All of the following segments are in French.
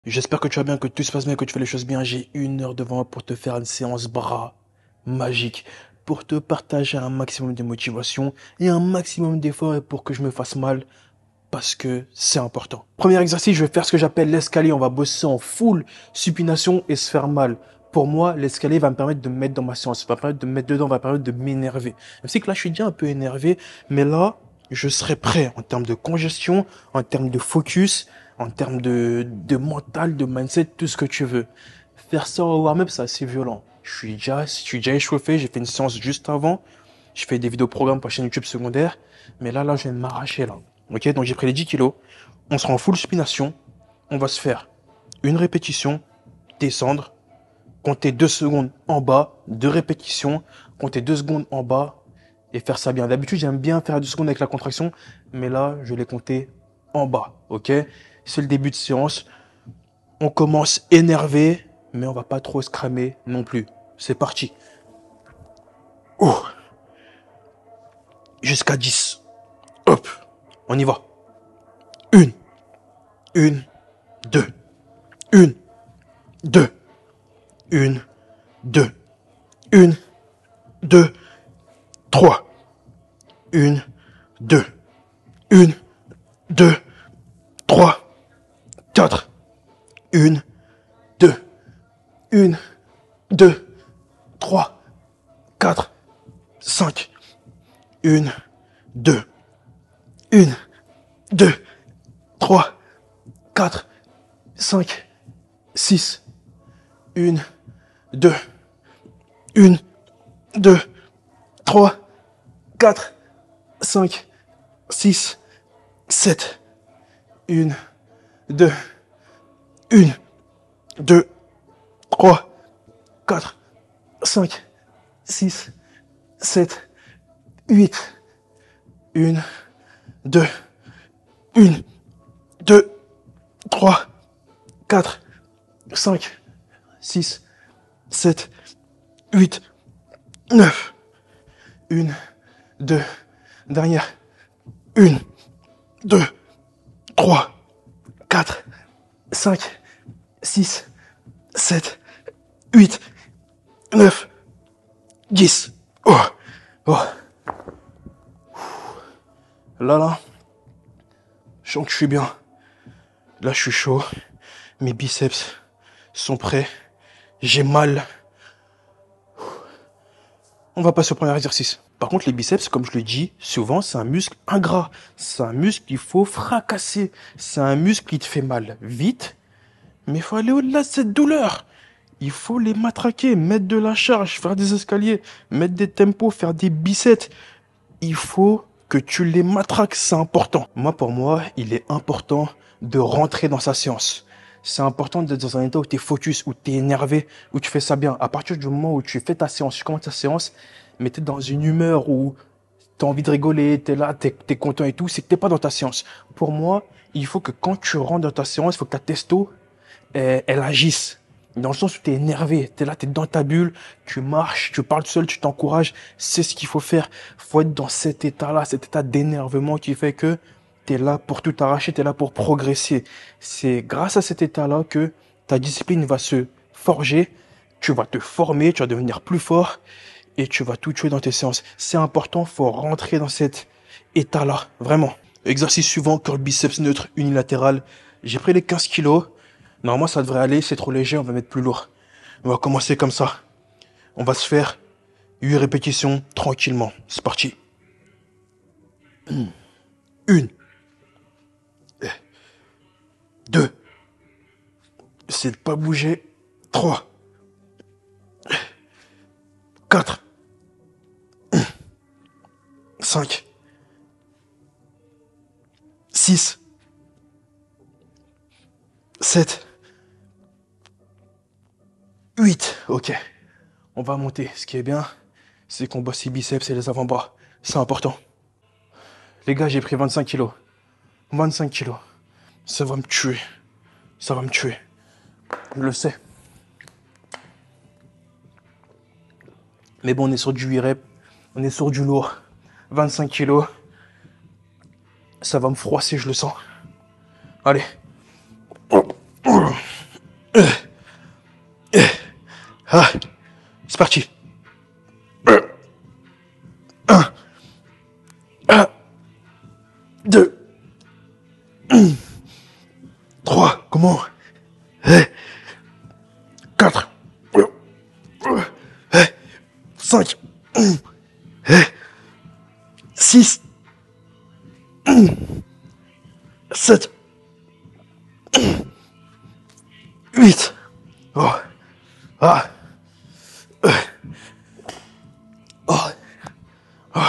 J'espère que tu vas bien, que tout se passe bien, que tu fais les choses bien. J'ai 1 heure devant moi pour te faire une séance bras magique, pour te partager un maximum de motivation et un maximum d'efforts et pour que je me fasse mal parce que c'est important. Premier exercice, je vais faire ce que j'appelle l'escalier. On va bosser en full supination et se faire mal. Pour moi, l'escalier va me permettre de me mettre dans ma séance, va me permettre de me mettre dedans, va me permettre de m'énerver. Même si que là, je suis déjà un peu énervé, mais là, je serai prêt en termes de congestion, en termes de focus, en termes de mental, de mindset, tout ce que tu veux. Faire ça au warm-up, c'est assez violent. Je suis déjà échauffé, j'ai fait une séance juste avant. Je fais des vidéos programmes pour la chaîne YouTube secondaire. Mais là, je vais m'arracher là. Ok, donc j'ai pris les 10 kilos. On sera en full spination. On va se faire une répétition, descendre, compter 2 secondes en bas, 2 répétitions, compter 2 secondes en bas et faire ça bien. D'habitude, j'aime bien faire 2 secondes avec la contraction, mais là, je l'ai compté en bas. Ok, c'est le début de séance. On commence énervé, mais on va pas trop se cramer non plus. C'est parti. Oh, jusqu'à 10. Hop, on y va. Une, une, deux, une, deux, une, deux, une, deux, trois, une, deux, une, deux, trois, quatre, une, deux, une, deux, trois, quatre, cinq, une, deux, une, deux, trois, quatre, cinq, six, une, deux, une, deux, trois, quatre, cinq, six, sept, une, deux, une, deux, trois, quatre, cinq, six, sept, huit, une, deux, une, deux, trois, quatre, cinq, six, sept, huit, neuf, une, deux, dernière, une, deux, trois, quatre, cinq, six, sept, huit, neuf, 10. Oh, oh. Là, je sens que je suis bien. Là, je suis chaud. Mes biceps sont prêts. J'ai mal. On va passer au premier exercice. Par contre, les biceps, comme je le dis souvent, c'est un muscle ingrat. C'est un muscle qu'il faut fracasser. C'est un muscle qui te fait mal vite, mais il faut aller au-delà de cette douleur. Il faut les matraquer, mettre de la charge, faire des escaliers, mettre des tempos, faire des biceps. Il faut que tu les matraques, c'est important. Pour moi, il est important de rentrer dans sa séance. C'est important d'être dans un état où tu es focus, où tu es énervé, où tu fais ça bien. À partir du moment où tu fais ta séance, tu commences ta séance, mais tu es dans une humeur où tu as envie de rigoler, tu es là, tu es content et tout, c'est que tu n'es pas dans ta séance. Pour moi, il faut que quand tu rentres dans ta séance, il faut que ta testo, elle agisse. Dans le sens où tu es énervé, tu es là, tu es dans ta bulle, tu marches, tu parles seul, tu t'encourages, c'est ce qu'il faut faire. Faut être dans cet état-là, cet état d'énervement qui fait que tu es là pour tout arracher, tu es là pour progresser. C'est grâce à cet état-là que ta discipline va se forger, tu vas te former, tu vas devenir plus fort et tu vas tout tuer dans tes séances. C'est important, faut rentrer dans cet état-là, vraiment. Exercice suivant, curl biceps neutre unilatéral. J'ai pris les 15 kilos. Normalement, ça devrait aller, c'est trop léger, on va mettre plus lourd. On va commencer comme ça. On va se faire 8 répétitions tranquillement. C'est parti. Une. Deux. Essayez de pas bouger. 3. 4. 5. 6. 7. 8. Ok. On va monter. Ce qui est bien, c'est qu'on bosse les biceps et les avant-bras. C'est important. Les gars, j'ai pris 25 kilos. 25 kilos. Ça va me tuer. Ça va me tuer. Je le sais. Mais bon, on est sur du 8 reps. On est sur du lourd. 25 kilos. Ça va me froisser, je le sens. Allez. Ah, c'est parti. 1, 2, 3, comment? 4, 5, 6, 7, 8. Oh. Ah. Oh. Oh.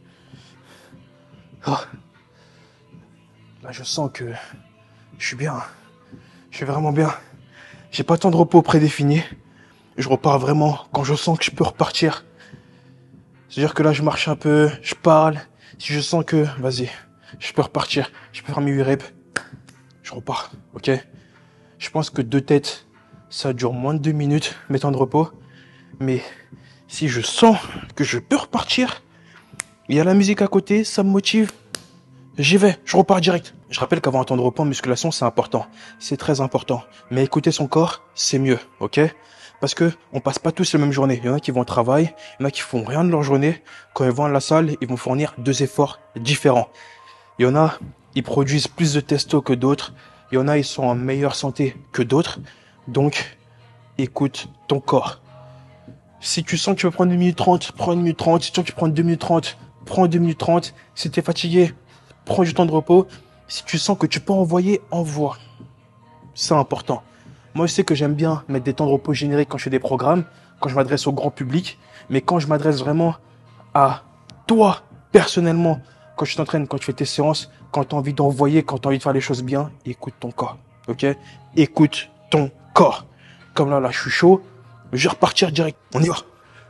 Oh. Là, je sens que je suis bien. Je suis vraiment bien. J'ai pas tant de repos prédéfini. Je repars vraiment quand je sens que je peux repartir. C'est-à-dire que là, je marche un peu, je parle. Si je sens que, vas-y, je peux repartir. Je peux faire mes 8 reps. Je repars, ok? Je pense que 2 têtes, ça dure moins de 2 minutes, mes temps de repos. Mais si je sens que je peux repartir, il y a la musique à côté, ça me motive. J'y vais, je repars direct. Je rappelle qu'avoir un temps de repos en musculation, c'est important. C'est très important. Mais écouter son corps, c'est mieux, ok? Parce que on passe pas tous la même journée. Il y en a qui vont au travail, il y en a qui font rien de leur journée. Quand ils vont à la salle, ils vont fournir 2 efforts différents. Il y en a, ils produisent plus de testo que d'autres. Il y en a, ils sont en meilleure santé que d'autres. Donc, écoute ton corps. Si tu sens que tu veux prendre 1 minute 30, prends 1 minute 30. Si tu sens que tu prends 2 minutes 30, prends 2 minutes 30. Si tu es fatigué, prends du temps de repos. Si tu sens que tu peux envoyer, envoie. C'est important. Moi, je sais que j'aime bien mettre des temps de repos génériques quand je fais des programmes, quand je m'adresse au grand public. Mais quand je m'adresse vraiment à toi, personnellement, quand tu t'entraînes, quand tu fais tes séances, quand tu as envie d'envoyer, quand tu as envie de faire les choses bien, écoute ton corps. Ok? Écoute ton corps. Comme là, je suis chaud. Je vais repartir direct. On y va.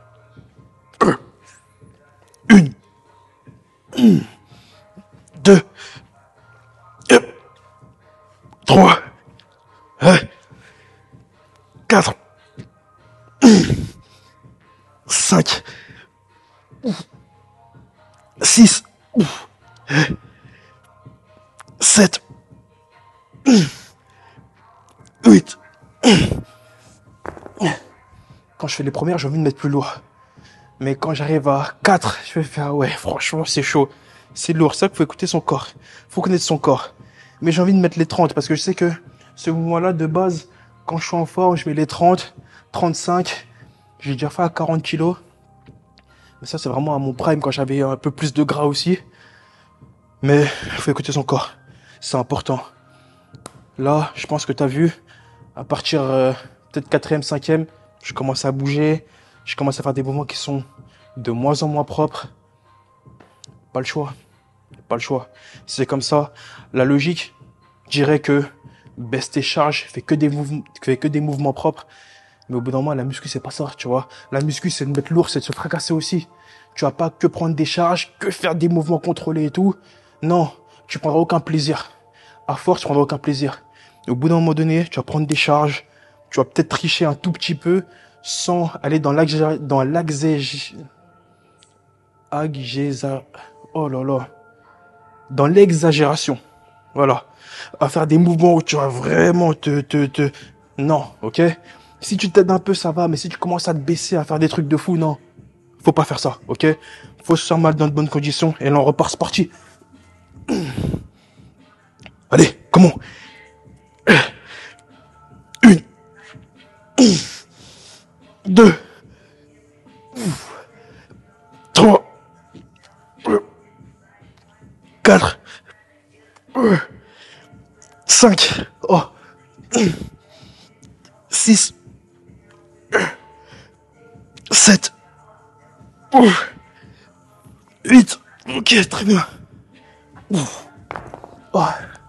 1, 2, 3, 4, 5, 6, 7, 8. Quand je fais les premières, j'ai envie de mettre plus lourd. Mais quand j'arrive à 4, je vais faire, ouais, franchement, c'est chaud. C'est lourd. C'est ça qu'il faut écouter son corps. Faut connaître son corps. Mais j'ai envie de mettre les 30 parce que je sais que ce mouvement-là, de base, quand je suis en forme, je mets les 30, 35. J'ai déjà fait à 40 kilos. Mais ça, c'est vraiment à mon prime quand j'avais un peu plus de gras aussi. Mais il faut écouter son corps. C'est important. Là, je pense que tu as vu, à partir peut-être 4e, 5e, je commence à bouger. Je commence à faire des mouvements qui sont de moins en moins propres. Pas le choix. Pas le choix. C'est comme ça. La logique dirait que baisse tes charges, fais que des mouvements propres. Mais au bout d'un moment, la muscu, c'est pas ça, tu vois. La muscu, c'est de mettre lourd, c'est de se fracasser aussi. Tu vas pas que prendre des charges, que faire des mouvements contrôlés et tout. Non, tu prendras aucun plaisir. À force, tu prendras aucun plaisir. Et au bout d'un moment donné, tu vas prendre des charges. Tu vas peut-être tricher un tout petit peu sans aller dans oh là là. Dans l'exagération. Voilà. À faire des mouvements où tu vas vraiment Non, ok? Si tu t'aides un peu, ça va, mais si tu commences à te baisser, à faire des trucs de fou, non. Faut pas faire ça, ok? Faut se faire mal dans de bonnes conditions, et là on repart, c'est parti. Allez, comment? 1, 2, 3, 4, 5, 6, 7, 8. Ok, très bien. Oh.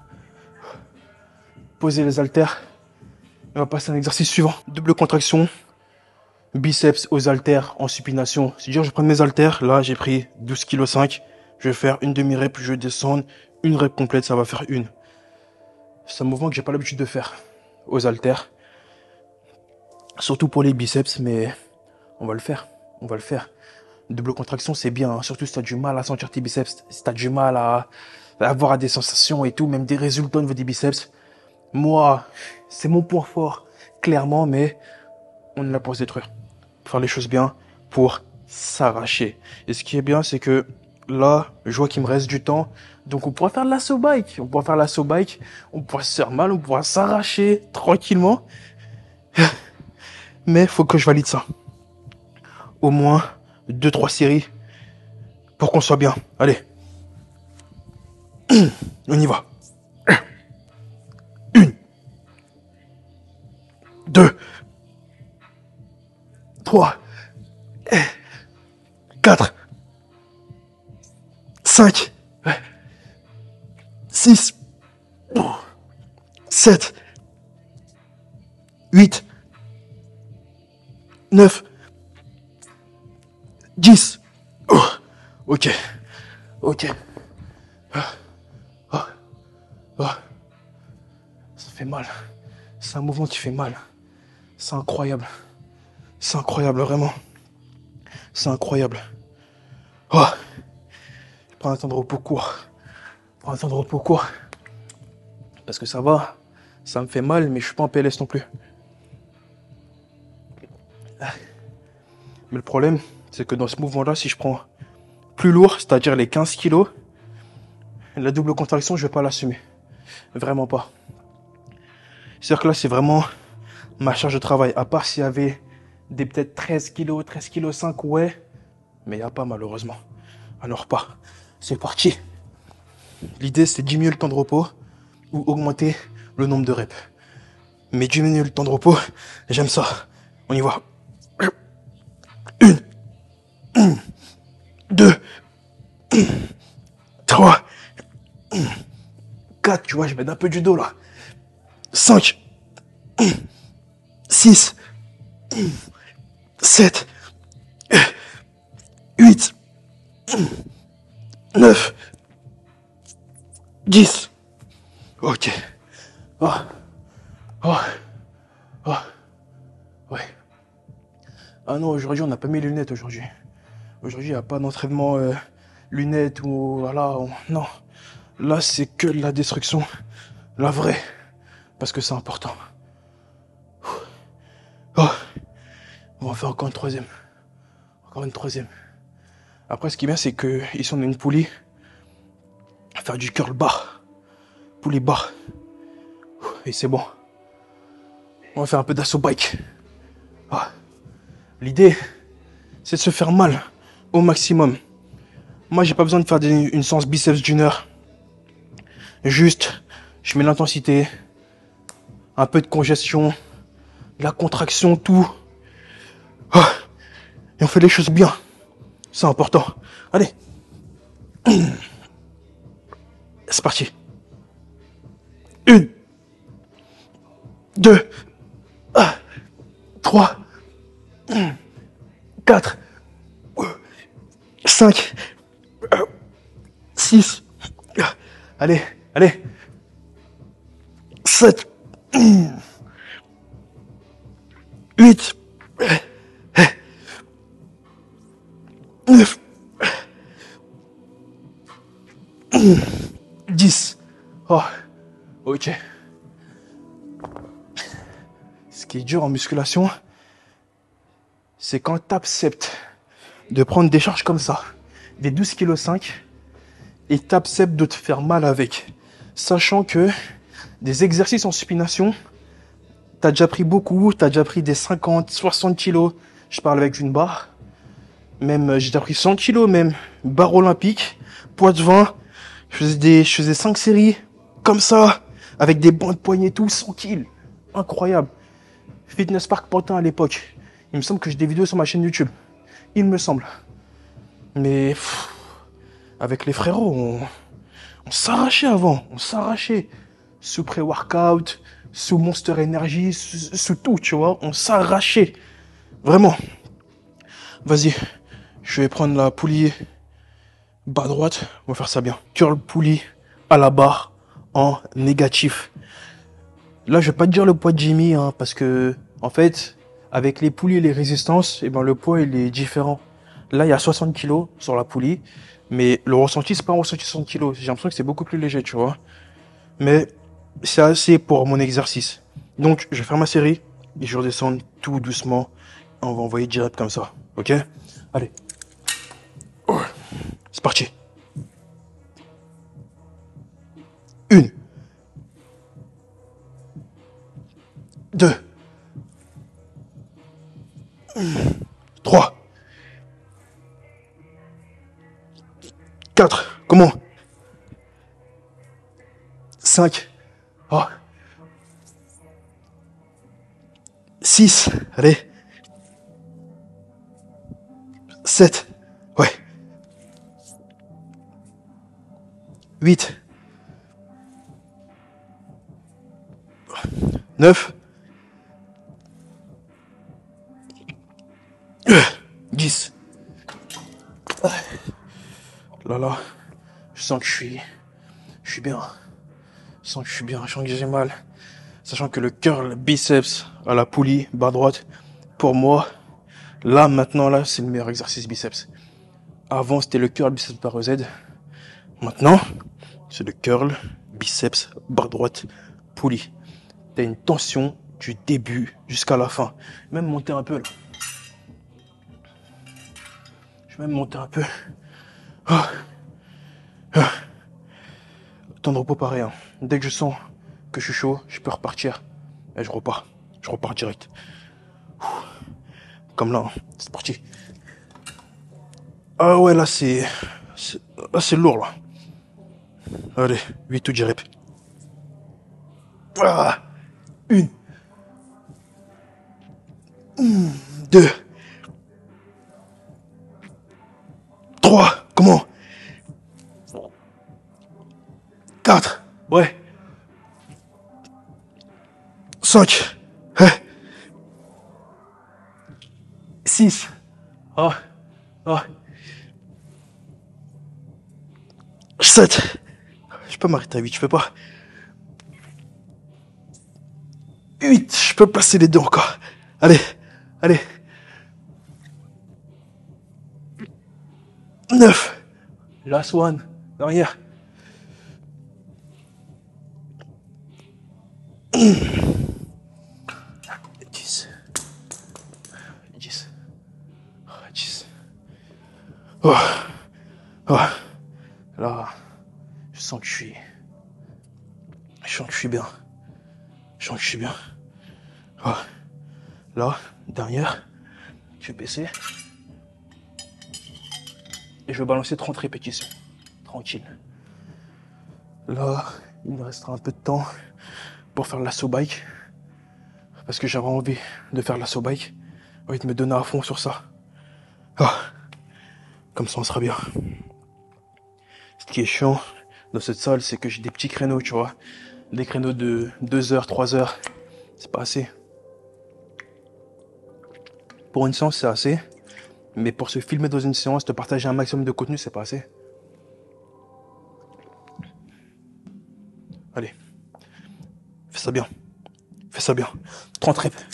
Posez les haltères. On va passer à un exercice suivant. Double contraction. Biceps aux haltères en supination. C'est-à-dire, je prends mes haltères. Là, j'ai pris 12,5 kg. Je vais faire une demi-rep, je descends. Une rep complète, ça va faire une. C'est un mouvement que j'ai pas l'habitude de faire aux haltères. Surtout pour les biceps, mais on va le faire. On va le faire. Double contraction, c'est bien. Hein. Surtout si tu as du mal à sentir tes biceps. Si tu as du mal à avoir des sensations et tout, même des résultats au niveau des biceps. Moi, c'est mon point fort. clairement, mais on est là pour se détruire. Pour faire les choses bien, pour s'arracher. Et ce qui est bien, c'est que là, je vois qu'il me reste du temps. Donc on pourra faire de l'assaut bike. On pourra faire l'assaut bike. On pourra se faire mal, on pourra s'arracher tranquillement. Mais faut que je valide ça. Au moins 2-3 séries pour qu'on soit bien. Allez. On y va. 1, 2, 3, 4, 5, 6, 7, 8, 9, 10. Ok. Ok. Ça fait mal. C'est un mouvement qui fait mal. C'est incroyable. C'est incroyable, vraiment. C'est incroyable. Oh. Prends un temps de repos court. Prends un temps de repos court. Parce que ça va. Ça me fait mal, mais je suis pas en PLS non plus. Mais le problème, c'est que dans ce mouvement-là, si je prends plus lourd, c'est-à-dire les 15 kilos, la double contraction, je vais pas l'assumer. Vraiment pas. C'est-à-dire que là, c'est vraiment ma charge de travail. À part s'il y avait des peut-être 13 kilos, 13 kilos 5, ouais. Mais il n'y a pas, malheureusement. Alors pas. C'est parti. L'idée, c'est diminuer le temps de repos ou augmenter le nombre de reps. Mais diminuer le temps de repos, j'aime ça. On y va. 1, 2, 3, 4, tu vois, je mets un peu du dos là. 5, 6, 7, 8, 9, 10. Ok. Oh. Oh. Oh. Ouais. Ah non, aujourd'hui, on n'a pas mis les lunettes aujourd'hui. Aujourd'hui, il n'y a pas d'entraînement lunettes ou voilà. Non. Là, c'est que de la destruction. La vraie. Parce que c'est important. Oh. On va faire encore une troisième. Encore une troisième. Après, ce qui est bien, c'est que ici, on a une poulie. On va faire du curl bas. Poulie bas. Et c'est bon. On va faire un peu d'assaut bike. Ah. L'idée, c'est de se faire mal au maximum. Moi, j'ai pas besoin de faire une séance biceps d'1 heure. Juste, je mets l'intensité, un peu de congestion, la contraction, tout. Ah. Et on fait les choses bien. C'est important. Allez. C'est parti. 1, 2, 3, 4, 5, 6, allez, allez, 7, 8, 9, 10. Oh, ok. Ce qui est dur en musculation, c'est quand tu acceptes de prendre des charges comme ça, des 12,5 kg, et tu acceptes de te faire mal avec. Sachant que des exercices en supination, tu as déjà pris beaucoup, tu as déjà pris des 50, 60 kilos. Je parle avec une barre. Même, j'ai déjà pris 100 kilos même. Barre olympique, poids de 20. Je faisais 5 séries comme ça, avec des bancs de poignets et tout, 100 kilos. Incroyable. Fitness Park Pantin à l'époque. Il me semble que j'ai des vidéos sur ma chaîne YouTube. Il me semble. Mais avec les frérots, on s'arrachait avant. On s'arrachait. Sous pré-workout, sous Monster Energy, sous tout, tu vois. On s'arrachait. Vraiment. Vas-y. Je vais prendre la poulie bas droite. On va faire ça bien. Curl poulie à la barre en négatif. Là, je vais pas te dire le poids de Jimmy, hein, parce que, en fait, avec les poulies et les résistances, eh ben, le poids, il est différent. Là, il y a 60 kilos sur la poulie, mais le ressenti, c'est pas un ressenti de 60 kilos. J'ai l'impression que c'est beaucoup plus léger, tu vois. Mais c'est assez pour mon exercice. Donc, je vais faire ma série. et je redescends tout doucement. On va envoyer direct comme ça, ok? Allez. Oh, c'est parti. 1, 2, 3, 4, comment? 5, oh. 6, allez. 7, ouais. 8, 9, 10. Là, je sens que je suis bien. Je sens que je suis bien, je sens que j'ai mal. Sachant que le curl biceps à la poulie, barre droite, pour moi, là, maintenant, là, c'est le meilleur exercice biceps. Avant, c'était le curl biceps barre Z. Maintenant, c'est le curl biceps barre droite poulie. T'as une tension du début jusqu'à la fin. Même monter un peu, là. Je vais même monter un peu. Temps de repos pareil. Hein. Dès que je sens que je suis chaud, je peux repartir. Et je repars. Je repars direct. Comme là, hein. C'est parti. Ah ouais, là c'est lourd là. Allez, 8 ou 10 reps. Ah, 1, 2, 3, comment? 4, ouais. 5, ouais. 6, ah, ah. 7, je peux m'arrêter à 8, je peux pas. 8, je peux passer les deux encore. Allez, allez. 9, last one, derrière. 10. 10. 10. Oh. Oh. Là, je sens que je sens que je suis bien. Je sens que je suis bien. Oh. Là, dernière, je vais baisser. Et je vais balancer 30 répétitions. Tranquille. Là, il me restera un peu de temps pour faire l'assaut bike. Parce que j'avais envie de faire l'assaut bike. J'ai envie de me donner à fond sur ça. Ah. Comme ça, on sera bien. Ce qui est chiant dans cette salle, c'est que j'ai des petits créneaux, tu vois. Des créneaux de 2 heures, 3 heures. C'est pas assez. Pour une séance, c'est assez. Mais pour se filmer dans une séance, te partager un maximum de contenu, c'est pas assez. Allez. Fais ça bien. Fais ça bien. 30 reps.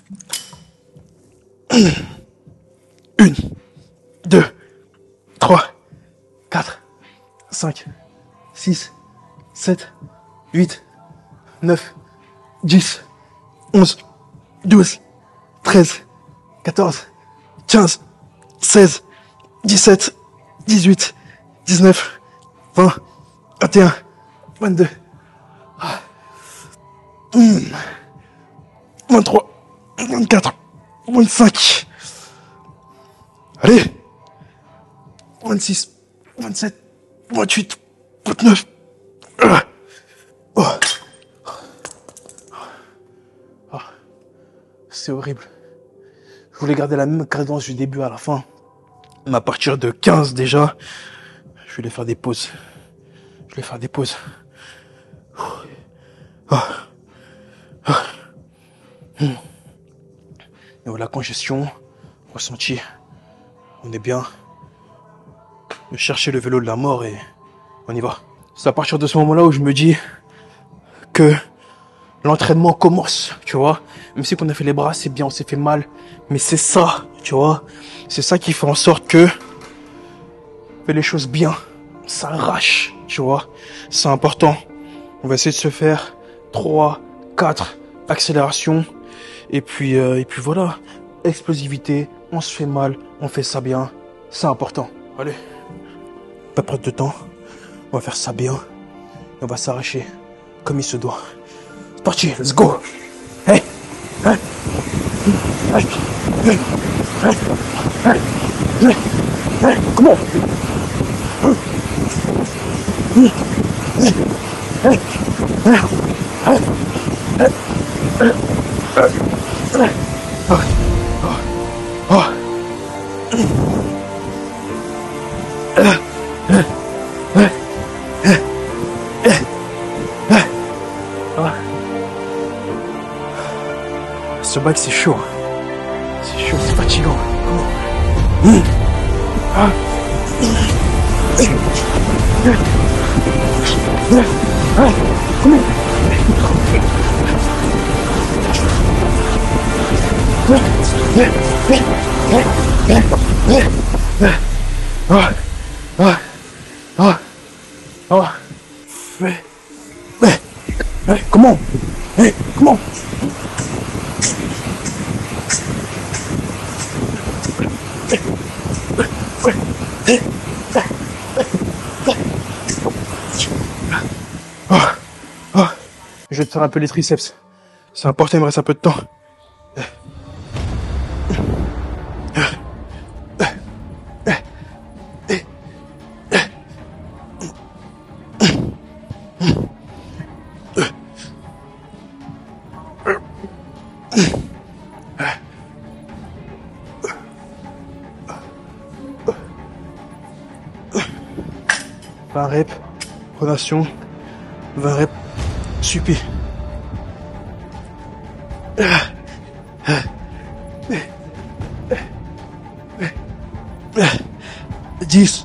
1, 2, 3, 4, 5, 6, 7, 8, 9, 10, 11, 12, 13, 14, 15, 16, 17, 18, 19, 20, 21, 22, 23, 24, 25. Allez. 26, 27, 28, 29. Oh. Oh. C'est horrible. Je voulais garder la même cadence du début à la fin. Mais à partir de 15 déjà, je voulais faire des pauses. Je voulais faire des pauses. Oh. Oh. Et voilà, congestion, ressenti. On est bien. Chercher le vélo de la mort et on y va. C'est à partir de ce moment-là où je me dis que l'entraînement commence, tu vois. Même si qu'on a fait les bras, c'est bien, on s'est fait mal. Mais c'est ça, tu vois. C'est ça qui fait en sorte que on fait les choses bien. On s'arrache, tu vois. C'est important. On va essayer de se faire 3, 4 accélérations. Et puis voilà. Explosivité, on se fait mal, on fait ça bien. C'est important. Allez. Pas perdre de temps. On va faire ça bien. Et on va s'arracher comme il se doit. C'est parti, let's go. Hey, hey, hey, hey, hey, hey, hey, hey, come on. Ce bike c'est chaud. C'est chaud, c'est fatigant. Comment? Comment? Je vais te faire un peu les triceps. C'est important, il me reste un peu de temps. Vingt reps, pronation, 20 reps, supé. 10.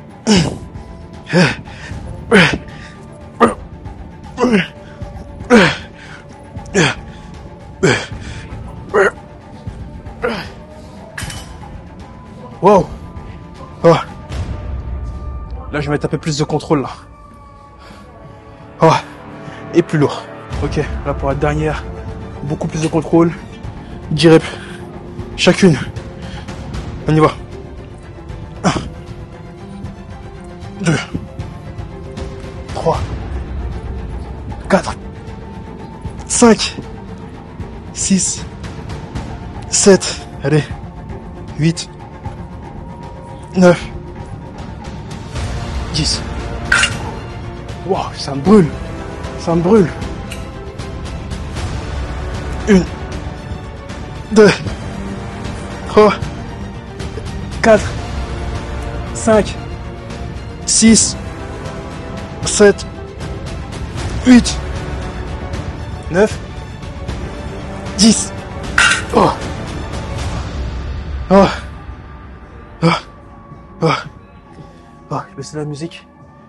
Wow. Oh. Là, je vais mettre un peu plus de contrôle, là. Oh. Et plus lourd. Ok, là, pour la dernière, beaucoup plus de contrôle. 10 reps. Chacune. On y va. 1, 2, 3, 4, 5, 6, 7, allez, 8, 9, 10. Wow, ça me brûle. Ça me brûle. 1, 2, 3, 4, 5, 6, 7, 8, 9, 10. Oh. Oh. Oh. Oh. Oh. Je baisse la musique.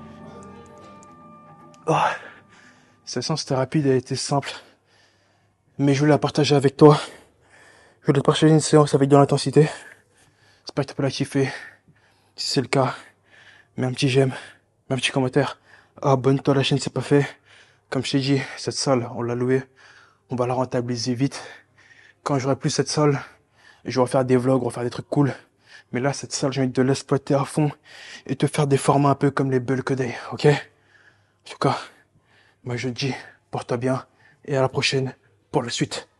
Oh. Cette séance était rapide, elle était simple. Mais je voulais la partager avec toi. Je voulais te partager une séance avec de l'intensité. J'espère que tu peux la kiffer. Si c'est le cas, mets un petit j'aime, mets un petit commentaire. Abonne-toi à la chaîne si c'est pas fait. Comme je t'ai dit, cette salle, on l'a louée. On va la rentabiliser vite. Quand j'aurai plus cette salle, je vais refaire des vlogs, refaire des trucs cool. Mais là, cette salle, j'ai envie de l'exploiter à fond et te faire des formats un peu comme les Bulk Day, ok? En tout cas, moi je te dis, porte-toi bien et à la prochaine pour la suite.